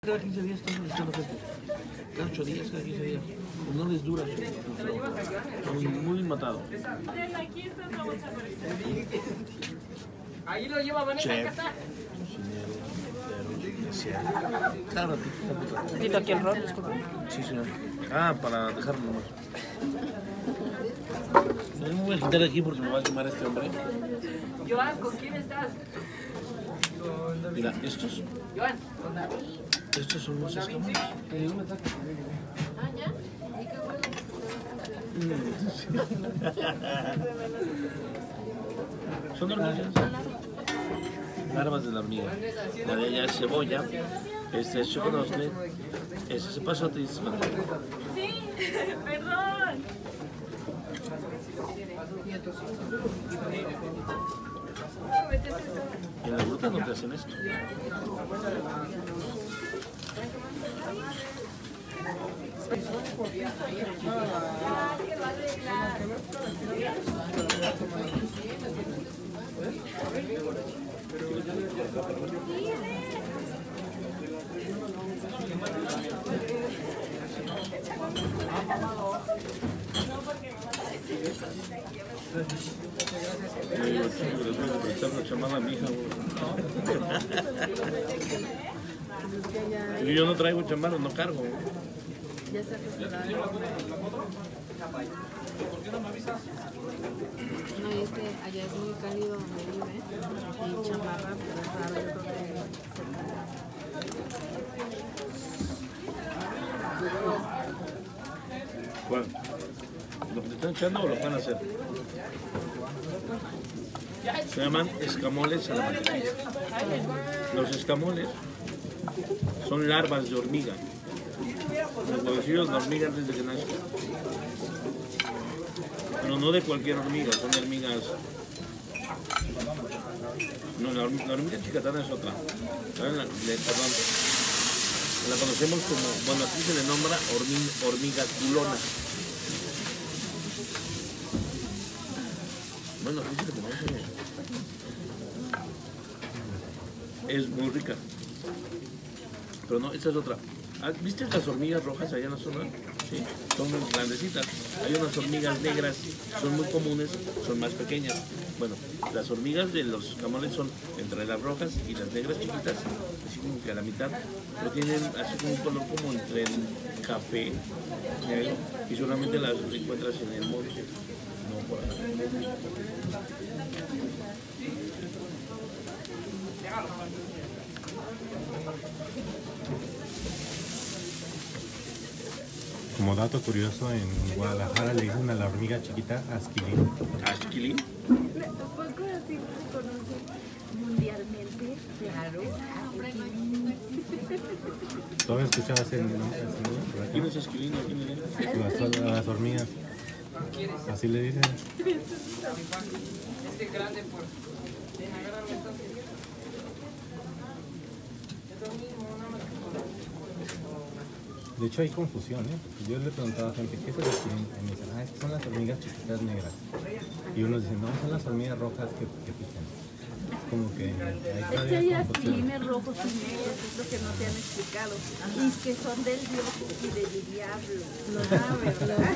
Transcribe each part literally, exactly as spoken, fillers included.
Cada quince días están solicitando gente. Cada ocho días, cada quince días. Pues no les dura su trabajo. Muy, muy matado. Ahí lo lleva Vanessa en casa. Cocinero, pero desea. Cada ratito, cada ratito. ¿Quito aquí el rol? Sí, señor. Ah, para dejarlo nomás. No me voy a quitar de aquí porque me va a quemar este hombre. Joan, ¿con quién estás? Mira, estos. Joan, con David. Estos son los escamoles. Ah, ya. ¿Y qué bueno? Son hormigas. Larvas de la hormiga. La de ella es cebolla. Este es chocolate. Ese es pasote y este es manteca. Sí, perdón. En la fruta no te hacen esto. Yo no traigo chamarras, no cargo. Ya se acostumbraron. No, y es que allá es muy cálido donde vive. Y chamarra, pues es raro, yo creo que ¿Cuál? ¿Lo que te están echando o lo van a hacer? Se llaman escamoles a la mantequilla. Los escamoles son larvas de hormiga. Los huevecillos de hormiga desde que nacen. Pero no de cualquier hormiga, son hormigas. No, la hormiga, la hormiga chicatana es otra. ¿Saben? La, le, perdón. La conocemos como, bueno, aquí se le nombra hormiga, hormiga culona. Bueno, aquí se le conoce. Es muy rica. Pero no, esta es otra. ¿Viste las hormigas rojas allá en la zona? Sí, son muy grandecitas. Hay unas hormigas negras, son muy comunes, son más pequeñas. Bueno, las hormigas de los escamoles son entre las rojas y las negras chiquitas, así como que a la mitad, pero tienen así como un color como entre el café negro, y solamente las encuentras en el monte, no por acá. Como dato curioso, en Guadalajara le dicen a la hormiga chiquita asquilín. ¿Asquilín? ¿Tampoco así se conoce mundialmente? Claro. ¿Todavía escuchabas el nombre? ¿Quién es Asquilín? ¿A quién le dicen? Las, las hormigas. Así le dicen. Este grande por... Agárrame entonces. Es lo mismo, nada más que con... De hecho hay confusión, ¿eh? Yo le preguntaba a gente, ¿qué es el asquilín? Y me dicen, ah, es que son las hormigas chiquitas negras. Y unos dicen, no, son las hormigas rojas que, que pican. Es como que hay Es que hay asquilines rojos y negros, es lo que no te han explicado. Y que son del dios y del diablo. Lo saben,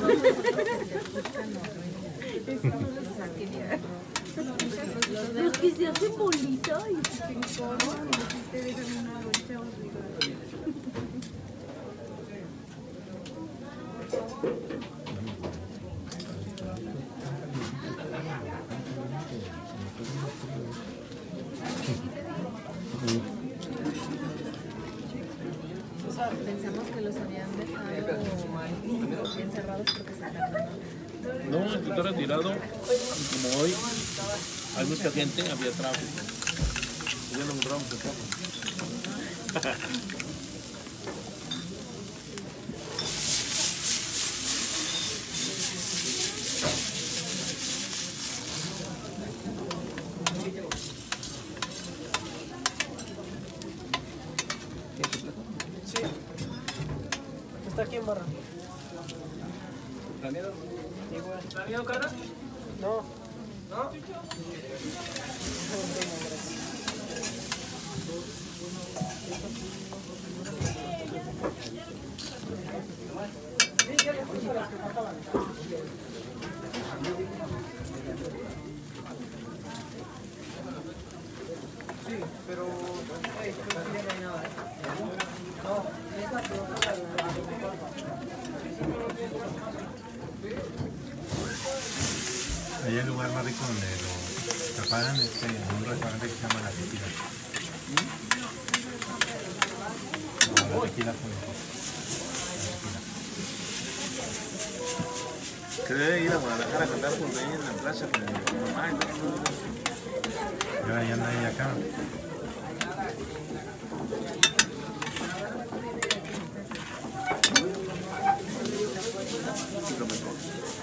los que se hacen bolita y se encorvan y te dejan una roncha horrible. Pensamos que los habían dejado encerrados porque se acabaron. No, está retirado. Y como hoy hay mucha gente, había tráfico. Y ya lo encontramos de poco. Está aquí en barra. ¿Planeado? ¿Planeado, cara? No. ¿No? No, no, gracias. rico donde lo preparan este, en un restaurante que se llama La Tequila. No, la tequila fue mejor. Que debe ir a Guadalajara a cantar por ahí en la plaza con mi mamá. ¿No? Y ahora ya nadie acá. Lo mejor.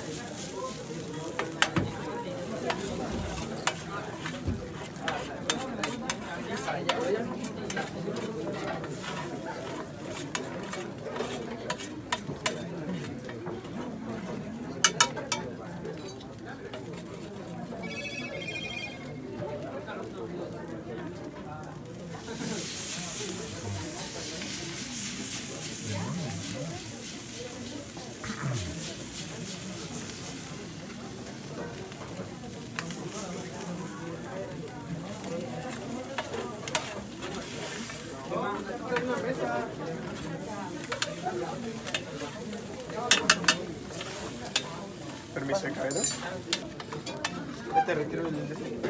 Permiso de cabello. Te retiro el este.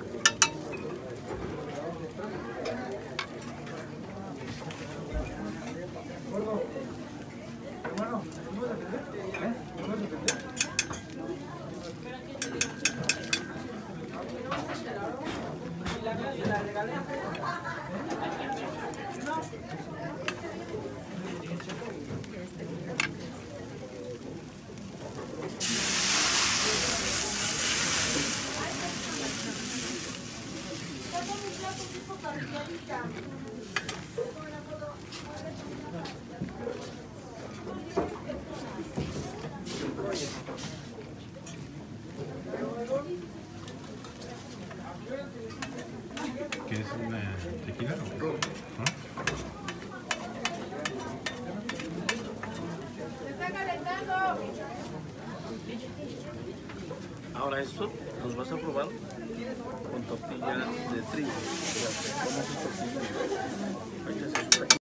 ¿Qué es una tequila o qué? ¿No? Ahora esto los vas a probar con tortilla de trigo. O sea, ¿cómo es tortilla? Hay que hacer